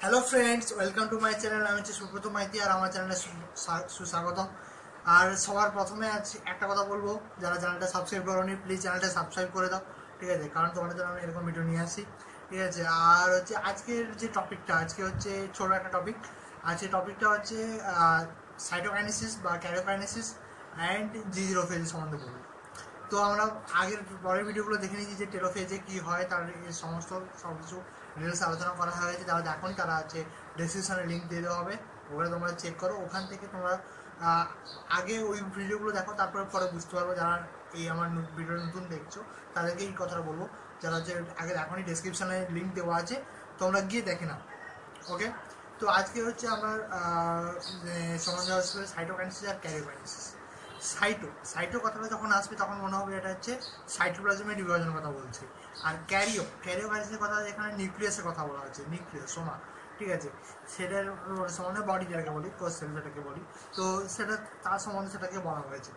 Hello friends, welcome to my channel. আমি হচ্ছে সুব্রত মাইতি আর আমার চ্যানেলে সুস্বাগতম। আর সবার প্রথমে আজ একটা কথা বলবো, যারা চ্যানেলটা সাবস্ক্রাইব করোনি প্লিজ চ্যানেলটা সাবস্ক্রাইব করে দাও, ঠিক আছে? কারণ তোমাদের জন্য আমি এরকম ভিডিও নিয়ে আসি, ঠিক আছে? আর হচ্ছে আজকের যে টপিকটা, আজকে হচ্ছে ছোটো একটা টপিক। আজকে টপিকটা হচ্ছে সাইটোকাইনেসিস বা ক্যারিওকাইনেসিস অ্যান্ড জি0 ফেজ সম্বন্ধে বলবো। তো আমরা আগের পরের ভিডিওগুলো দেখে নিয়েছি যে টেলোফেজে কী হয়, তার এই সমস্ত সব কিছু ডিটেলস আলোচনা করা হয়েছে। যারা দেখোনি তারা হচ্ছে ডেসক্রিপশনে লিঙ্ক দিয়ে দেওয়া হবে, ওখানে তোমরা চেক করো। ওখান থেকে তোমরা আগে ওই ভিডিওগুলো দেখো, তারপরে পরে বুঝতে পারবো। যারা এই আমার ভিডিও নতুন দেখছো তাদেরকে এই কথাটা বলবো, যারা হচ্ছে আগে দেখোনি ডেসক্রিপশনে লিঙ্ক দেওয়া আছে, তোমরা গিয়ে দেখে নাও। ওকে, তো আজকে হচ্ছে আমার সম্বন্ধে হচ্ছে সাইটোকাইনেসিস আর ক্যারিওকাইনেসিস। সাইটো কথাটা যখন আসবে তখন মনে হবে এটা হচ্ছে সাইটোপ্লাজমের বিভাজনের কথা বলছে। আর ক্যারিওকাইনেসিসের কথা এখানে নিউক্লিয়াসের কথা বলা হচ্ছে, নিউক্লিয়াস সোমা, ঠিক আছে? সেটার সম্বন্ধে বডি যেটাকে বলি, কোষ সেল যেটাকে বলি, তো সেটা তার সম্বন্ধে সেটাকে বলা হয়েছে।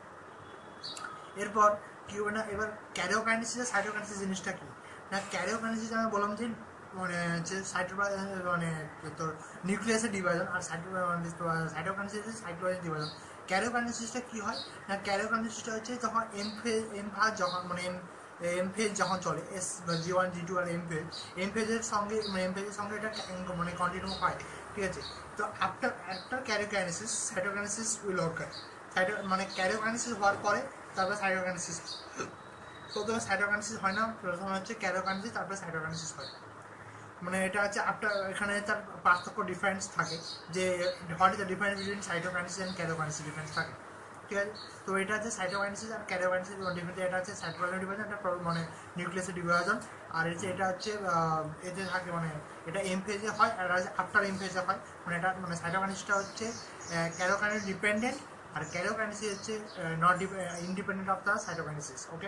এরপর কী হবে না, এবার ক্যারিওকাইনেসিস আর সাইটোকাইনেসিস জিনিসটা কী না, ক্যারিওকাইনেসিস আমি বললাম যে মানে হচ্ছে মানে তোর নিউক্লিয়াসের ডিভাইজন, আর সাইটোকাইনেসিস সাইটোপ্লাজমের ডিভাইজন। ক্যারিওকাইনেসিসটা কী হয় না, ক্যারিওকাইনেসিসটা হচ্ছে যখন এম ফাজ যখন মানে এম ফেজ যখন চলে, G1 G2 আর এম ফেজের সঙ্গে এটা মানে কন্টিনিউ হয়, ঠিক আছে? তো after karyokinesis cytokinesis will occur. মানে ক্যারিওকাইনেসিস হওয়ার পরে তারপরে সাইটোকাইনেসিস। প্রথমে সাইটোকাইনেসিস হয় না, প্রথমে হচ্ছে ক্যারিওকাইনেসিস, তারপরে সাইটোকাইনেসিস হয়। মানে এটা হচ্ছে আফটার, এখানে তার পার্থক্য ডিফারেন্স থাকে যে what is the difference between cytokinesis and karyokinesis, difference থাকে, ঠিক আছে? তো এটা হচ্ছে সাইটোকাইনেসিস আর ক্যারিওকাইনেসিস ডিফারেন্স। এটা হচ্ছে সাইটোপ্লাজমের ডিভাইজন, এটা মানে নিউক্লিয়াসের ডিভাইজন। আর এটা হচ্ছে এতে থাকে মানে এটা এম ফেজে হয় আর আফটার এম ফেজে হয়। মানে এটা মানে সাইটোকাইনেসিসটা হচ্ছে ক্যারিওকাইনেস ডিপেন্ডেন্ট, আর ক্যারিওকাইনেসিস হচ্ছে not independent of the cytokinesis. Okay,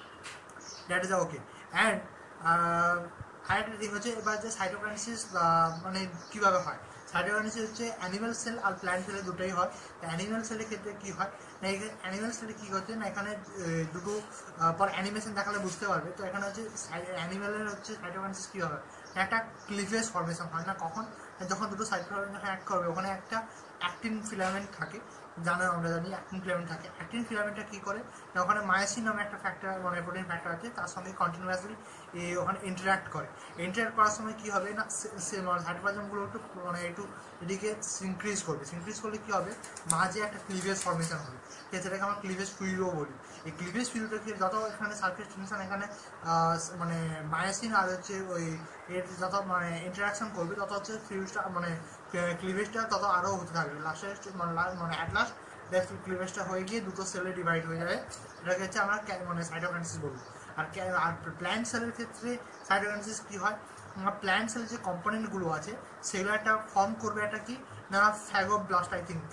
that is okay. And আরেকটা দিক হচ্ছে এবার যে সাইটোকাইনেসিস মানে কীভাবে হয়। সাইটোকাইনেসিস হচ্ছে অ্যানিম্যাল সেল আর প্ল্যান্ট সেলে দুটোই হয়। তো অ্যানিম্যাল সেলের ক্ষেত্রে কী হয় না, অ্যানিম্যাল সেলে কী হচ্ছে না, এখানে দুটো পর অ্যানিমেশন দেখালে বুঝতে পারবে। তো এখানে হচ্ছে অ্যানিম্যালের হচ্ছে সাইটোকাইনেসিস কী হবে, একটা ক্লিভেজ ফর্মেশন হয় না কখন, যখন দুটো সাইটোকাইনেসিস অ্যাড করবে ওখানে একটা অ্যাক্টিন ফিলামেন্ট থাকে, আমরা জানি অ্যাক্টিন ফিলামেন্ট থাকে। অ্যাক্টিন ফিলামেন্টটা কী করে না, ওখানে মায়োসিন নামে একটা ফ্যাক্টর মানে প্রোটিন ফ্যাক্টর আছে, তার সঙ্গে কন্টিনিউয়াসলি ওখানে ইন্টারাক্ট করার সময় কী হবে না, সাইটোপ্লাজমগুলো একটু এদিকে সিনক্রিজ করলে কী হবে, মাঝে একটা ক্লিভেজ ফর্মেশন হবে, সেটাকে আমরা ক্লিভেজ ফিউজও বলি। এই ক্লিভেজ ফিউজটাকে যত এখানে সারফেস টেনশন এখানে মানে মায়োসিন আর হচ্ছে ওই এর যত মানে ইন্টারাকশন করবে, তত হচ্ছে ফিউজটা মানে ক্লিভেজটা তত আরও হতে থাকবে। লাস্টে মানে অ্যাট লাস্ট ক্লিভেজটা হয়ে গিয়ে দুটো সেলে ডিভাইড হয়ে যাবে। এটাকে হচ্ছে আমরা মানে সাইটোকাইনেসিস বলি। আর প্ল্যান্ট সেলের ক্ষেত্রে সাইটোকাইনেসিস কী হয়, প্ল্যান্ট সেলের যে কম্পোনেন্টগুলো আছে সেগুলো একটা ফর্ম করবে, একটা কি না ফ্যাগোব্লাস্ট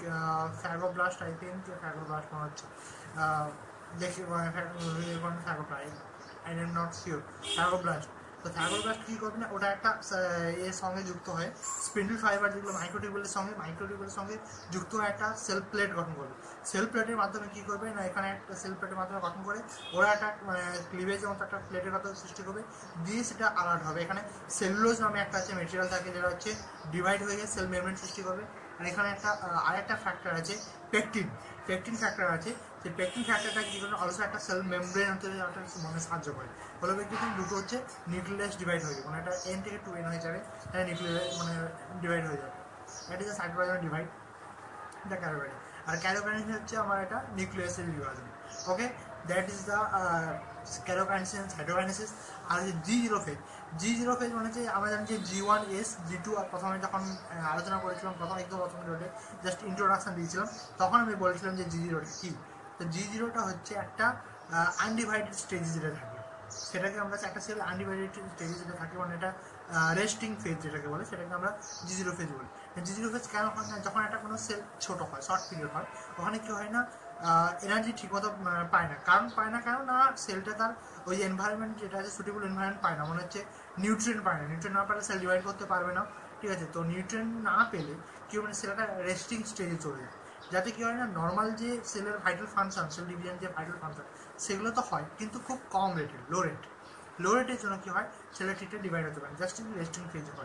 মনে হচ্ছে, দেখি phragmoplast, I am not sure, phragmoplast. তো ফ্যাগোব্লাস্ট কী করবে না, ওটা একটা এর সঙ্গে যুক্ত হয়ে স্পিন্ডল ফাইবার যেগুলো মাইক্রোটিউবুলের সঙ্গে যুক্ত হয়ে একটা সেল প্লেট গঠন করবে। সেল প্লেটের মাধ্যমে কী করবে না, এখানে একটা সেল প্লেটের মাধ্যমে গঠন করে ওরা একটা ক্লিভেজের মতো একটা প্লেটের কথা সৃষ্টি করবে, দিয়ে সেটা আলাদা হবে। এখানে সেলুলোজ নামে একটা আছে মেটেরিয়াল থাকে, যেটা হচ্ছে ডিভাইড হয়ে গিয়ে সেল মেমব্রেন সৃষ্টি করবে। আর এখানে একটা আরেকটা ফ্যাক্টর আছে পেকটিন ফ্যাক্টর আছে। সেই পেকটিন ফ্যাক্টরটা কী করে, অলসো একটা সেল মেমব্রেন হতে মানে সাহায্য করে। ফলে কিন্তু দুটো হচ্ছে নিউক্লিয়াস ডিভাইড হয়ে যাবে, মানে একটা N থেকে 2N হয়ে যাবে, এটা নিউক্লিয়াস মানে ডিভাইড হয়ে যাবে। দ্যাট ইজ দ্য সাইটোপ্লাজমের ডিভাইড, এটা ক্যারিওকাইনেসিস। আর ক্যারিওকাইনেসিস হচ্ছে আমার এটা নিউক্লিয়াসের বিভাজন। Okay, that is the karyokinesis and cytokinesis. আর জি0 ফেজ মানে হচ্ছে আমরা জানি যে G1S G2, আর প্রথমে যখন আলোচনা করেছিলাম প্রথম ভিডিওতে জাস্ট ইন্ট্রোডাকশন দিয়েছিলাম, তখন আমি বলেছিলাম যে G0টা কী। তো G0টা হচ্ছে একটা আনডিভাইডেড স্টেজ যেটা থাকে, সেটাকে আমরা একটা সেল আনডিভাইডেড স্টেজে যেটা থাকে, মানে এটা রেস্টিং ফেজ যেটাকে বলে, সেটাকে আমরা G0 ফেজ বলি। G0 ফেজ কেন হয় না, যখন একটা কোনো সেল ছোটো হয়, শর্ট পিরিয়ড হয়, ওখানে কী হয় না, এনার্জি ঠিকমতো পায় না কেন না, সেলটা তার ওই এনভায়রনমেন্ট যেটা আছে সুটেবল এনভায়রনমেন্ট পায় না, মনে হচ্ছে নিউট্রিয়েন্ট না পেলে সেল ডিভাইড করতে পারবে না, ঠিক আছে? তো নিউট্রিয়েন্ট না পেলে কী হবে, সেলটা রেস্টিং স্টেজে চলে যায়, যাতে কী হয় না, নর্মাল যে সেলের ভাইটাল ফাংশন, সেল ডিভিশন যে ভাইটাল ফাংশন, সেগুলো তো হয় কিন্তু খুব কম রেটের, লো রেটের জন্য কী হয়, সেলের ঠিকঠাক ডিভাইড হতে পারে, জাস্ট রেস্টিং ফেজ হয়।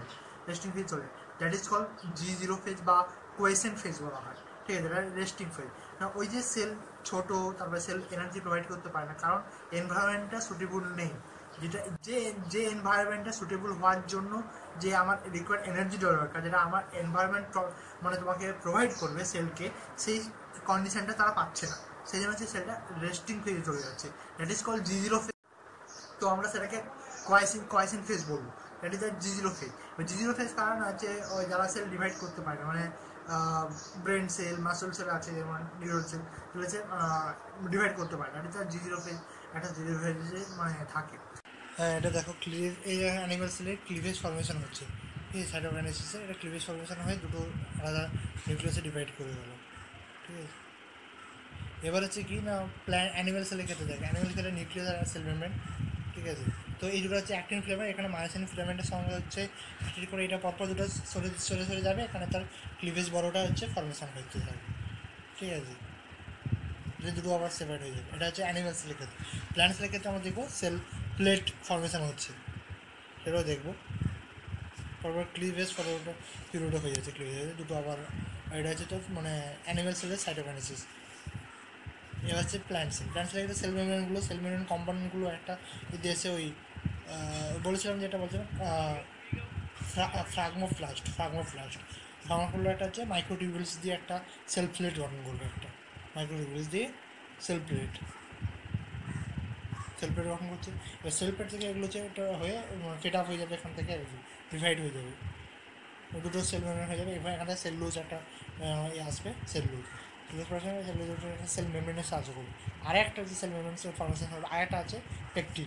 রেস্টিং ফেজ চলে যায়, that is call G0 phase বা কোয়েসেন্ট ফেজ বলা হয়, ঠিক আছে, এটা রেস্টিং ফেজ। না ওই যে সেল ছোট, তারপরে সেল এনার্জি প্রোভাইড করতে পারে না, কারণ এনভায়রনমেন্টটা সুটেবল নেই, যেটা যে এনভায়রনমেন্টটা সুটেবল হওয়ার জন্য যে আমার রিকোয়ার্ড এনার্জি দরকার, যেটা আমার এনভায়রনমেন্ট মানে তোমাকে প্রোভাইড করবে সেলকে, সেই কন্ডিশনটা তারা পাচ্ছে না, সেই জন্য হচ্ছে সেলটা রেস্টিং ফেজে চলে যাচ্ছে, that is call G0 phase. তো আমরা সেটাকে কোয়াইসিন ফেজ বলবো, that is the G0 phase. G0 phase কারণ হচ্ছে ওই যারা সেল ডিভাইড করতে পারে না, মানে ব্রেন সেল, মাসল সেল আছে, যেমন নিউরল সেল, এগুলো হচ্ছে ডিভাইড করতে পারে না, that is the G0 phase, একটা G0 ফেজে মানে থাকে। হ্যাঁ, এটা দেখো ক্লিভ, এই অ্যানিমাল সেলের ক্লিভেজ ফর্মেশন হচ্ছে, এই সাইটোকাইনেসিসে এটা ক্লিভেজ ফর্মেশন হয়ে দুটো আলাদা নিউক্লিয়াসে ডিভাইড করে গেল, ঠিক আছে। এবার হচ্ছে কি না, অ্যানিমাল সেলের ক্ষেত্রে দেখে, অ্যানিমাল সেলের নিউক্লিয়াস আর সেল মেমব্রেন, ঠিক আছে। তো এই দুটো হচ্ছে অ্যাক্টিন ফিলামেন্ট, এখানে মায়োসিন ফিলামেন্টের সঙ্গে হচ্ছে অ্যাক্টিভ করে এটা পরপর দুটো সরে সরে সরে যাবে, এখানে তার ক্লিভেজ বড়োটা হচ্ছে ফর্মেশন হচ্ছে থাকবে, ঠিক আছে, যে দুটো আবার সেপারেট হয়ে যাবে। এটা হচ্ছে অ্যানিমাল সেলের ক্ষেত্রে। প্ল্যান্ট সেলের ক্ষেত্রে আমরা দেখবো সেল প্লেট ফর্মেশন হচ্ছে, সেটাও দেখবো, পরপর ক্লিভেজ পরপর পিরিয়ডও হয়ে যাচ্ছে, ক্লিভেজ দুটো আবার, এটা হচ্ছে তো মানে অ্যানিমাল সেলের সাইটোকাইনেসিস। এবার হচ্ছে প্ল্যান্ট সেল, প্ল্যান্ট সেলের ক্ষেত্রে সেল মেমব্রেন কম্পাউন্ডগুলো একটা দেশে ওই বলেছিলাম, যেটা বলছিলাম ফ্রাগমোপ্লাস্ট একটা হচ্ছে মাইক্রোটিউবুলস দিয়ে একটা সেল প্লেট গঠন করবে, একটা মাইক্রোটিউবুলস দিয়ে সেল প্লেট গঠন করছে। এবার সেল প্লেট থেকে এগুলো হচ্ছে এটা হয়ে ফেট আপ হয়ে যাবে, এখান থেকে ডিভাইড হয়ে যাবে, দুটো সেল মেমব্রেন হয়ে যাবে। এবার এখানে সেলুলোজ একটা আসবে, সেলুলোজ সেল মেমব্রেনের সাহায্য করবে। আর একটা হচ্ছে সেল মেমব্রেন ফর্মেশন হবে, আর একটা আছে পেকটিন,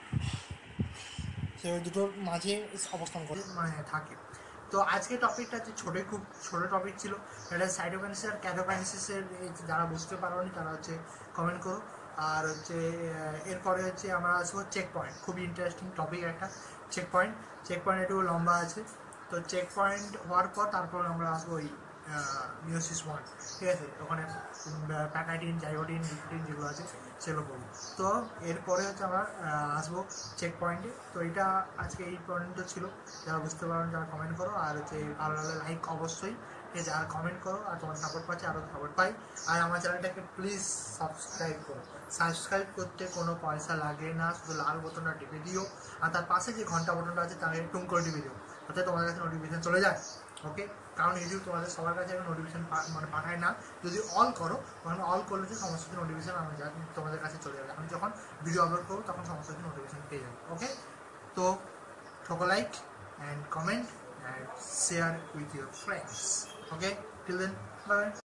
সে দুটোর মাঝে অবস্থান করে মানে থাকে। তো আজকের টপিকটা হচ্ছে খুব ছোটো টপিক ছিল, এটা সাইটোকাইনেসিস আর ক্যাটাকাইনেসিসের, যারা বুঝতে পারোনি তারা হচ্ছে কমেন্ট করো। আর হচ্ছে এরপরে হচ্ছে আমরা আসবো চেক পয়েন্ট, খুবই ইন্টারেস্টিং টপিক একটা, চেক পয়েন্ট একটু লম্বা আছে। তো চেক পয়েন্ট হওয়ার পর তারপর আমরা আসবো ওই মিওসিস 1, ঠিক আছে, ওখানে প্যাকাইটিন, জাইগোটিন, নিকোটিন যেগুলো আছে সেগুলো পড়বো। তো এরপরে হচ্ছে আমরা আসবো চেক পয়েন্টে। তো এটা আজকে এই পয়েন্টটা ছিল, যারা বুঝতে পারেন যারা কমেন্ট করো, আর হচ্ছে ভালো লাগলে লাইক অবশ্যই, ঠিক আছে, আর কমেন্ট করো, আর তোমার সাপোর্ট পাচ্ছে আরও সাপোর্ট পাই। আর আমার চ্যানেলটাকে প্লিজ সাবস্ক্রাইব করো, সাবস্ক্রাইব করতে কোনো পয়সা লাগে না, শুধু লাল বোতামটা টিপে দিও, আর তার পাশে যে ঘন্টা বোতামটা আছে তাকে টুম করে টিপে দিও, তাতে তোমাদের কাছে নোটিফিকেশান চলে যায়, ওকে। কারণ ইউটিউব তোমাদের সবার কাছে একটা নোটিফিকেশান মানে পাঠায় না, যদি অল করো, ওখানে অল করলে যে সমস্ত কিছু নোটিফিকেশান আমি তোমাদের কাছে চলে যাবে, আমি যখন ভিডিও আপলোড করবো তখন সমস্ত কিছু নোটিফিকেশান পেয়ে যাবে, ওকে। তো ঠোকো like and comment and share with your friends, okay, till then, by.